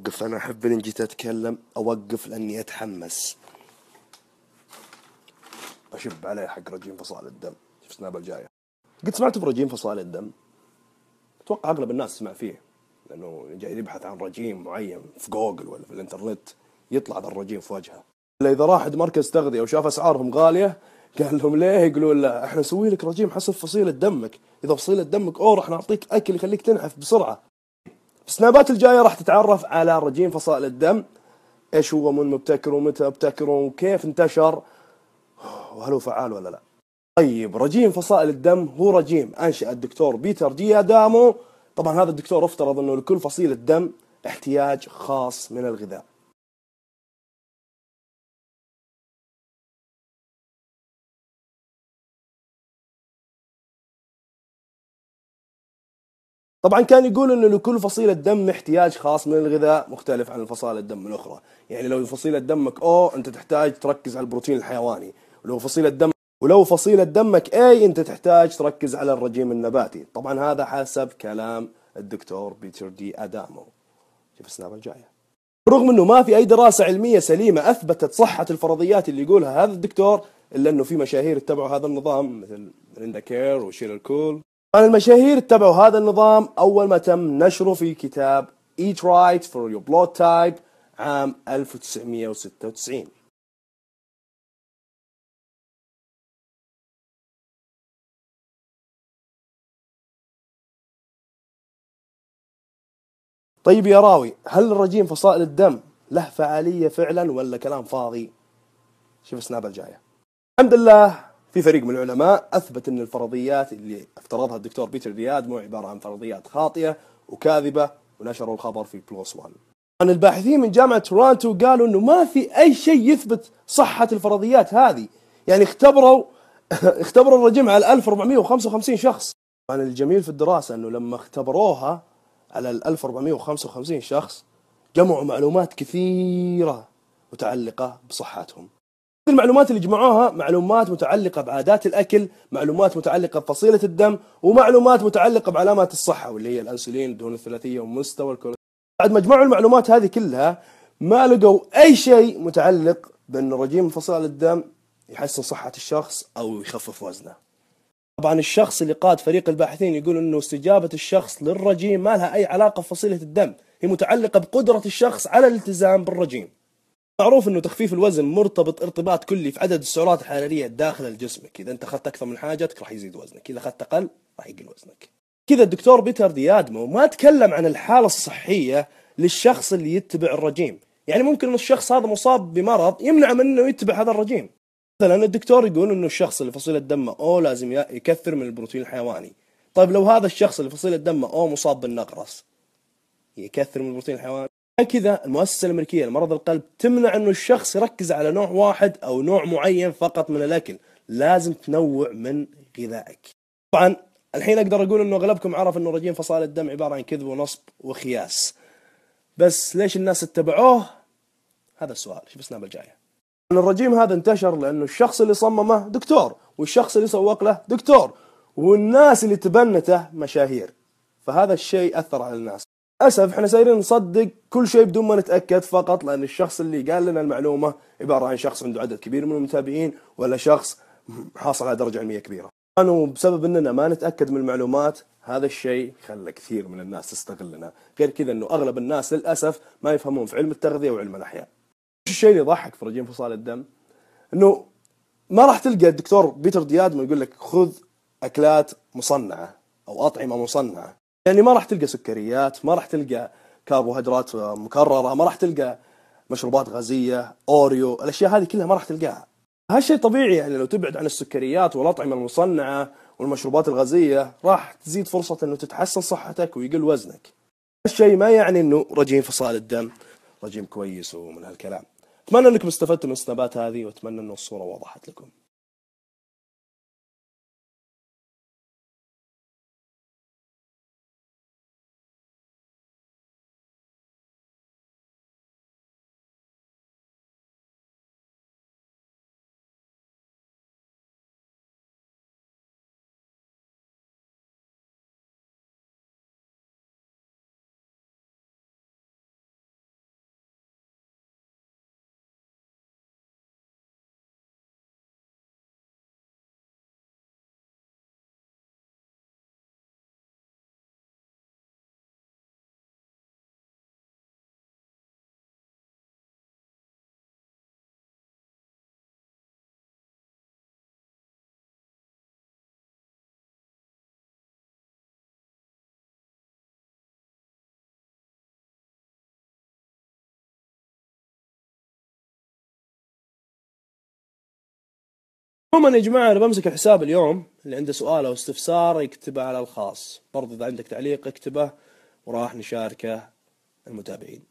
اوقف، انا احب ان جيت اتكلم اوقف لاني اتحمس. اشب عليه حق رجيم فصائل الدم في سناب الجايه. قد سمعت برجيم فصائل الدم؟ اتوقع اغلب الناس سمع فيه، لانه جاي يبحث عن رجيم معين في جوجل ولا في الانترنت يطلع ذا الرجيم في وجهه. الا اذا راح مركز تغذيه وشاف اسعارهم غاليه قال لهم ليه؟ يقولون لا احنا نسوي لك رجيم حسب فصيله دمك، اذا فصيله دمك اوه راح نعطيك اكل يخليك تنحف بسرعه. في السنابات الجايه راح تتعرف على رجيم فصائل الدم، ايش هو، من مبتكر ومتى ابتكر وكيف انتشر وهل هو فعال ولا لا. طيب، رجيم فصائل الدم هو رجيم انشأ الدكتور بيتر ديادامو. طبعا هذا الدكتور افترض انه لكل فصيلة دم احتياج خاص من الغذاء. طبعا كان يقول انه لكل فصيلة دم احتياج خاص من الغذاء مختلف عن الفصائل الدم الاخرى. يعني لو فصيلة دمك او انت تحتاج تركز على البروتين الحيواني، ولو فصيلة دمك اي انت تحتاج تركز على الرجيم النباتي. طبعا هذا حسب كلام الدكتور بيتر دي ادامو. شوف السناب الجاية. رغم انه ما في اي دراسة علمية سليمة اثبتت صحة الفرضيات اللي يقولها هذا الدكتور، الا انه في مشاهير اتبعوا هذا النظام مثل ليندا كير وشيرل كول. طبعا المشاهير اتبعوا هذا النظام اول ما تم نشره في كتاب Eat Right for Your Blood Type عام 1996. طيب يا راوي، هل الرجيم فصائل الدم له فعالية فعلا ولا كلام فاضي؟ شوف السناب الجاية. الحمد لله في فريق من العلماء اثبت ان الفرضيات اللي افترضها الدكتور بيتر دياد مو عباره عن فرضيات خاطئه وكاذبه، ونشروا الخبر في بلوس 1. عن الباحثين من جامعه تورونتو قالوا انه ما في اي شيء يثبت صحه الفرضيات هذه. يعني اختبروا الرجيم على 1455 شخص. طبعا الجميل في الدراسه انه لما اختبروها على 1455 شخص جمعوا معلومات كثيره متعلقه بصحتهم. المعلومات اللي جمعوها معلومات متعلقة بعادات الأكل، معلومات متعلقة بفصيلة الدم، ومعلومات متعلقة بعلامات الصحة واللي هي الأنسولين، الدهون الثلاثية، ومستوى الكوليسترول. بعد ما جمعوا المعلومات هذه كلها ما لقوا أي شيء متعلق بأن رجيم فصائل الدم يحسن صحة الشخص أو يخفف وزنه. طبعا الشخص اللي قاد فريق الباحثين يقول أنه استجابة الشخص للرجيم ما لها أي علاقة بفصيلة الدم، هي متعلقة بقدرة الشخص على الالتزام بالرجيم. معروف انه تخفيف الوزن مرتبط ارتباط كلي في عدد السعرات الحراريه داخل جسمك. اذا انت اخذت اكثر من حاجتك راح يزيد وزنك، اذا اخذت اقل راح يقل وزنك. كذا الدكتور بيتر ديادمو ما تكلم عن الحاله الصحيه للشخص اللي يتبع الرجيم. يعني ممكن ان الشخص هذا مصاب بمرض يمنع من انه يتبع هذا الرجيم. مثلا الدكتور يقول انه الشخص اللي فصيله دمه او لازم يكثر من البروتين الحيواني. طيب لو هذا الشخص اللي فصيله دمه او مصاب بالنقرس يكثر من البروتين الحيواني. كذا المؤسسة الأمريكية لمرض القلب تمنع أنه الشخص يركز على نوع واحد أو نوع معين فقط من الأكل، لازم تنوع من غذائك. طبعا الحين أقدر أقول أنه أغلبكم عرف أنه رجيم فصائل الدم عبارة عن كذب ونصب وخياس، بس ليش الناس اتبعوه؟ هذا السؤال. شوف السناب الجاية. الرجيم هذا انتشر لأنه الشخص اللي صممه دكتور، والشخص اللي سوق له دكتور، والناس اللي تبنته مشاهير، فهذا الشيء أثر على الناس. للأسف احنا سايرين نصدق كل شيء بدون ما نتأكد، فقط لأن الشخص اللي قال لنا المعلومة عبارة عن شخص عنده عدد كبير من المتابعين ولا شخص حاصل على درجة علمية كبيرة. وبسبب اننا ما نتأكد من المعلومات هذا الشيء خلى كثير من الناس تستغلنا. غير كذا انه اغلب الناس للأسف ما يفهمون في علم التغذية وعلم الأحياء. الشيء اللي يضحك في رجيم فصائل الدم انه ما راح تلقى الدكتور بيتر ديادمو يقول لك خذ اكلات مصنعة او اطعمة مصنعة. يعني ما راح تلقى سكريات، ما راح تلقى كربوهيدرات مكررة، ما راح تلقى مشروبات غازية، أوريو، الأشياء هذه كلها ما راح تلقاها. هالشيء طبيعي، يعني لو تبعد عن السكريات والأطعمة المصنعة والمشروبات الغازية راح تزيد فرصة أنه تتحسن صحتك ويقل وزنك. هالشيء ما يعني أنه رجيم فصائل الدم رجيم كويس ومن هالكلام. أتمنى أنكم استفدتوا من السنابات هذه، وأتمنى أنه الصورة وضحت لكم. عموما يا جماعة أنا بمسك الحساب اليوم، اللي عنده سؤال أو استفسار يكتبه على الخاص، برضه إذا عندك تعليق اكتبه وراح نشاركه المتابعين.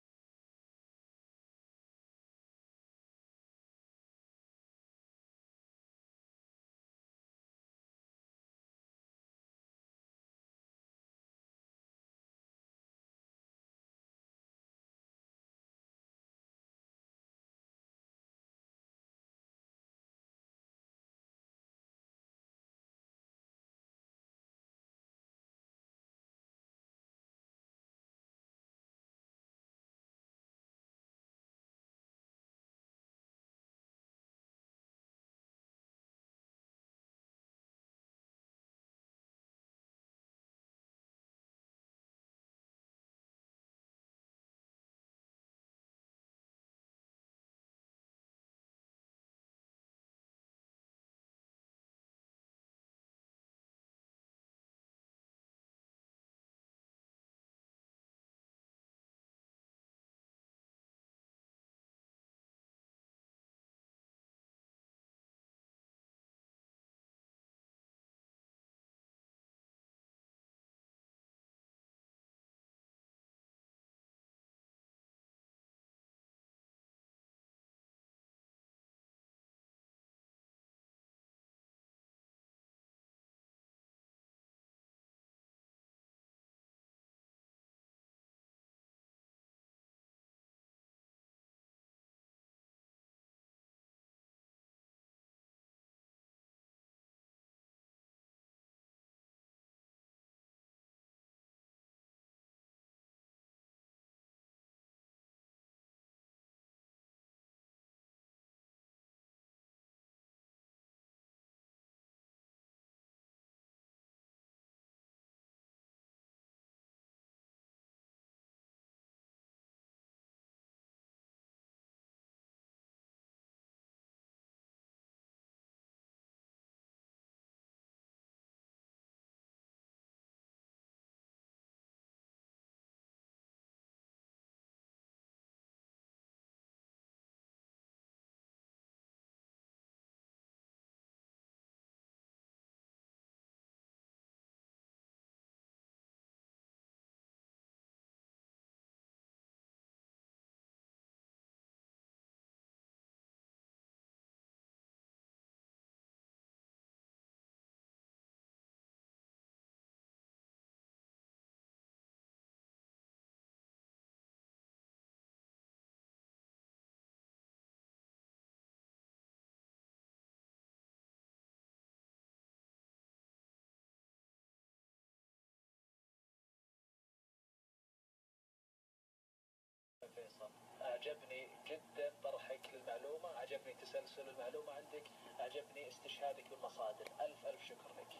أعجبني جدا طرحك للمعلومة، أعجبني تسلسل المعلومة عندك، أعجبني استشهادك بالمصادر. ألف ألف شكر لك.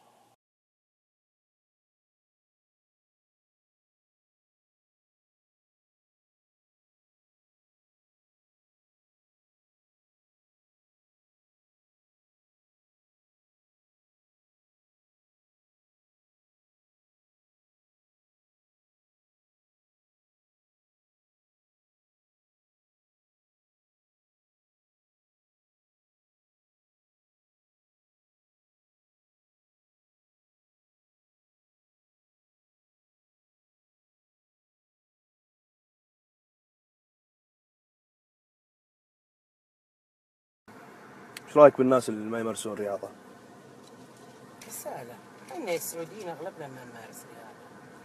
إيش رأيك بالناس اللي ما يمارسون رياضة؟ رسالة. احنا السعوديين اغلبنا ما نمارس رياضة.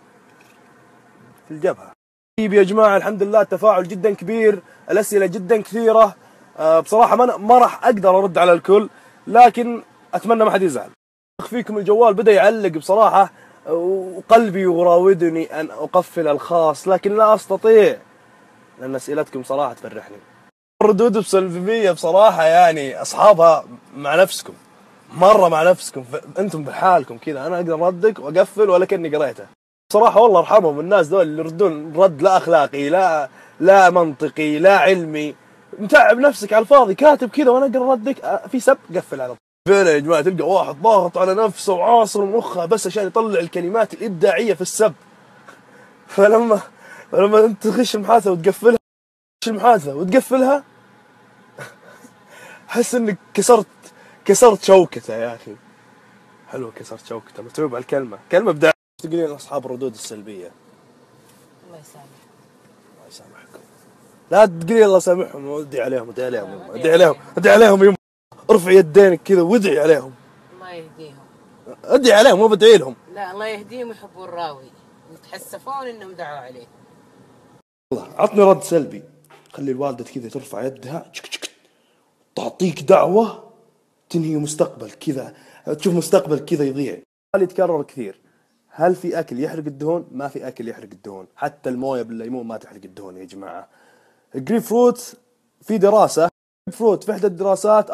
في الجبهة. طيب يا جماعة الحمد لله التفاعل جدا كبير، الأسئلة جدا كثيرة. بصراحة ما راح أقدر أرد على الكل، لكن أتمنى ما حد يزعل. فيكم الجوال بدأ يعلق بصراحة، وقلبي يراودني أن أقفل الخاص، لكن لا أستطيع لأن أسئلتكم صراحة تفرحني. الردود بسلبية بصراحة، يعني أصحابها مع نفسكم، مرة مع نفسكم، أنتم بحالكم كذا، أنا أقدر أردك وأقفل ولا كأني قريته. بصراحة والله ارحمهم الناس دول اللي يردون رد لا أخلاقي، لا منطقي، لا علمي، متعب نفسك على الفاضي، كاتب كذا وأنا أقرأ ردك في سب، قفل على طول. فعلا يا جماعة تلقى واحد ضاغط على نفسه وعاصر مخه بس عشان يطلع الكلمات الإبداعية في السب، فلما أنت تخش المحادثة وتقفلها، المحادثة وتقفلها، حس انك كسرت شوكته يا اخي. حلو كسرت شوكته، متعوب على الكلمه، كلمه ابداع. تقولين اصحاب الردود السلبيه. الله يسامحك. الله يسامحكم. لا تقولي الله يسامحهم، ودي عليهم ودي عليهم يما، ودي عليهم ودي عليهم يما. ارفع يدينك كذا وادعي عليهم. الله يهديهم. ادعي عليهم مو بدعي لهم. لا الله يهديهم يحبون الراوي، يتحسفون انهم دعوا عليه. والله عطني رد سلبي. خلي الوالدة كذا ترفع يدها تعطيك دعوة تنهي مستقبل كذا، تشوف مستقبل كذا يضيع. اللي يتكرر كثير، هل في أكل يحرق الدهون؟ ما في أكل يحرق الدهون، حتى الموية بالليمون ما تحرق الدهون يا جماعة. الجريب فروت في دراسة، الجريب فروت في إحدى الدراسات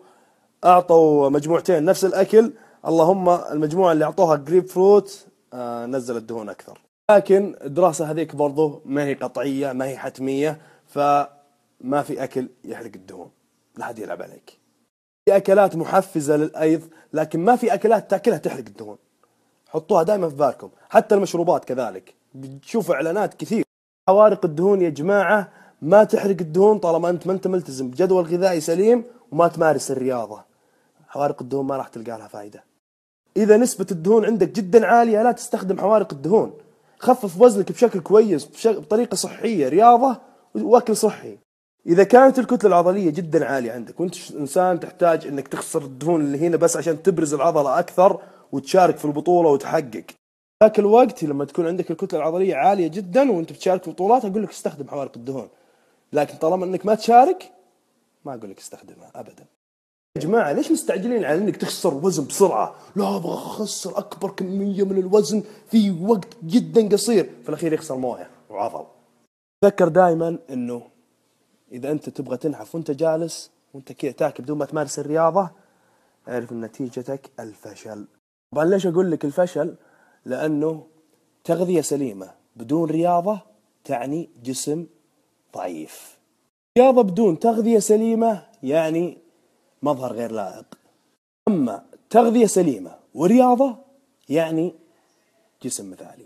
أعطوا مجموعتين نفس الأكل، اللهم المجموعة اللي أعطوها الجريب فروت نزلت دهون أكثر. لكن الدراسة هذيك برضو ما هي قطعية، ما هي حتمية، فما في أكل يحرق الدهون، لا حد يلعب عليك. في أكلات محفزة للأيض، لكن ما في أكلات تأكلها تحرق الدهون. حطوها دائما في بالكم. حتى المشروبات كذلك، بتشوف إعلانات كثير حوارق الدهون يا جماعة، ما تحرق الدهون طالما أنت ما أنت ملتزم بجدول غذائي سليم وما تمارس الرياضة. حوارق الدهون ما راح تلقى لها فائدة. إذا نسبة الدهون عندك جدا عالية لا تستخدم حوارق الدهون. خفف وزنك بشكل كويس بطريقة صحية، رياضة وأكل صحي. إذا كانت الكتلة العضلية جدا عالية عندك وأنت إنسان تحتاج أنك تخسر الدهون اللي هنا بس عشان تبرز العضلة أكثر وتشارك في البطولة وتحقق، ذاك الوقت لما تكون عندك الكتلة العضلية عالية جدا وأنت بتشارك في بطولات أقول لك استخدم حوارق الدهون. لكن طالما أنك ما تشارك ما أقول لك استخدمها أبدا. يا جماعة ليش مستعجلين على أنك تخسر وزن بسرعة؟ لا أبغى أخسر أكبر كمية من الوزن في وقت جدا قصير، في الأخير يخسر موية وعضل. تذكر دائما أنه إذا أنت تبغى تنحف وأنت جالس وأنت كذا تاكل بدون ما تمارس الرياضة، اعرف أن نتيجتك الفشل. طبعا ليش أقول لك الفشل؟ لأنه تغذية سليمة بدون رياضة تعني جسم ضعيف. رياضة بدون تغذية سليمة يعني مظهر غير لائق. أما تغذية سليمة ورياضة يعني جسم مثالي.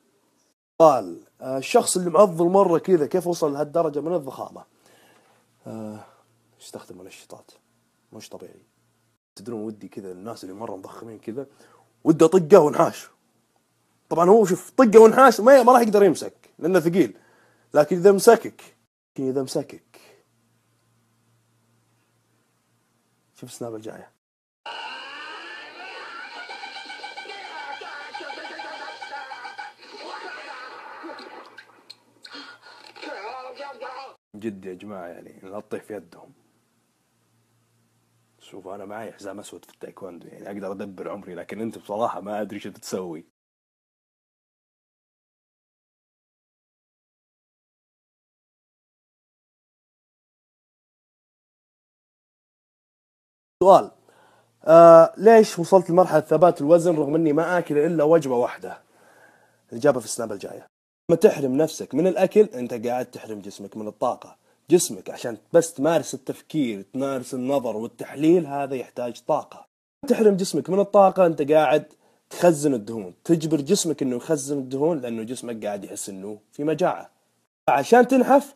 قال الشخص اللي معضل مرة كذا كيف وصل لهالدرجة من الضخامة؟ يستخدم منشطات مش طبيعي. تدرون ودي كذا الناس اللي مرة مضخمين كذا ودي طقه ونحاش. طبعا هو شوف طقه ونحاش ما راح يقدر يمسك لأنه ثقيل، لكن إذا مسكك شوف السناب الجاية. جد يا جماعة يعني لا تطيح في يدهم. شوف أنا معي حزام أسود في التايكوندو يعني أقدر أدبر عمري، لكن أنت بصراحة ما أدري شو تسوي. سؤال ليش وصلت لمرحلة ثبات الوزن رغم أني ما آكل إلا وجبة واحدة؟ الإجابة في السناب الجاية. لما تحرم نفسك من الأكل أنت قاعد تحرم جسمك من الطاقة. جسمك عشان بس تمارس التفكير، تمارس النظر والتحليل، هذا يحتاج طاقة. تحرم جسمك من الطاقة أنت قاعد تخزن الدهون، تجبر جسمك أنه يخزن الدهون لأنه جسمك قاعد يحس أنه في مجاعة. عشان تنحف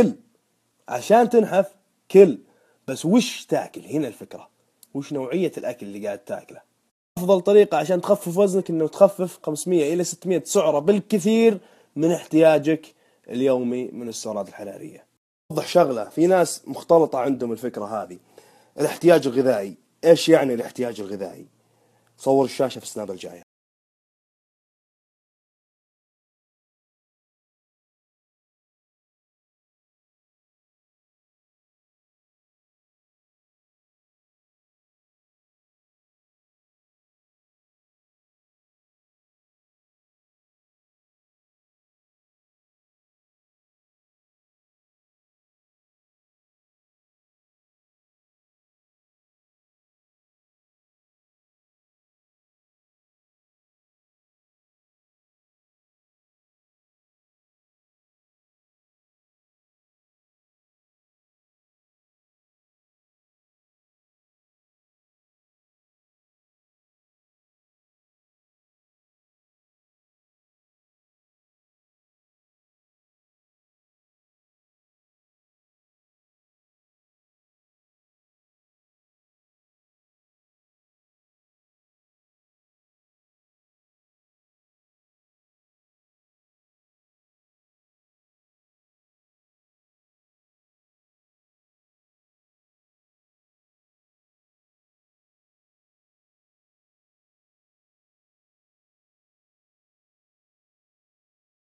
كل بس وش تاكل؟ هنا الفكرة، وش نوعية الأكل اللي قاعد تاكله. أفضل طريقة عشان تخفف وزنك أنه تخفف 500 إلى 600 سعرة بالكثير من احتياجك اليومي من السعرات الحرارية. أوضح شغلة، في ناس مختلطة عندهم الفكرة هذه. الاحتياج الغذائي، إيش يعني الاحتياج الغذائي؟ صور الشاشة في السناب الجاية.